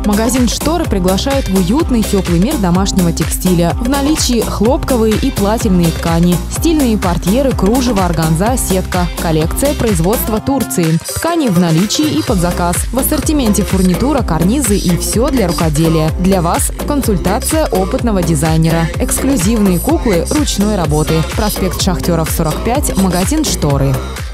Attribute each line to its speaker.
Speaker 1: Магазин «Шторы» приглашает в уютный теплый мир домашнего текстиля. В наличии хлопковые и плательные ткани, стильные портьеры, кружево, органза, сетка. Коллекция производства Турции. Ткани в наличии и под заказ. В ассортименте фурнитура, карнизы и все для рукоделия. Для вас консультация опытного дизайнера. Эксклюзивные куклы ручной работы. Проспект Шахтеров, 45, магазин «Шторы».